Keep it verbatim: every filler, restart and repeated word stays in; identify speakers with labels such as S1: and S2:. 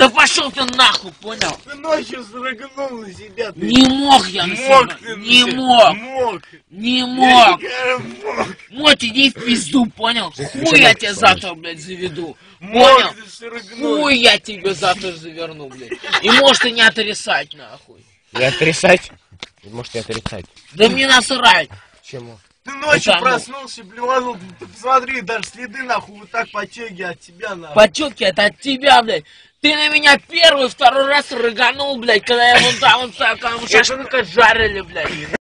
S1: Да пошел ты нахуй, понял?
S2: Ты ночью срыгнул на себя. Ты.
S1: Не мог я на
S2: мог
S1: себя.
S2: Ты
S1: Не
S2: на
S1: мог.
S2: Мог.
S1: Не мог.
S2: Я мог.
S1: Моть, иди в пизду, понял? Хуй я тебя завтра, блядь, заведу.
S2: Мог
S1: Понял?
S2: ты срыгнуть.
S1: Хуй я тебе завтра заверну, блядь. И может и не отрицать, нахуй.
S3: Не отрицать? Может не отрицать.
S1: Да мне насрать.
S3: Чему?
S2: Ты ночью
S1: Потому.
S2: проснулся, блеванул, ты посмотри, даже следы нахуй вот так потеги от тебя нахуй.
S1: Потёки это от тебя, блядь. Ты на меня первый, второй раз рыганул, блядь, когда я вон там, вон там, шашлыка жарили, блядь.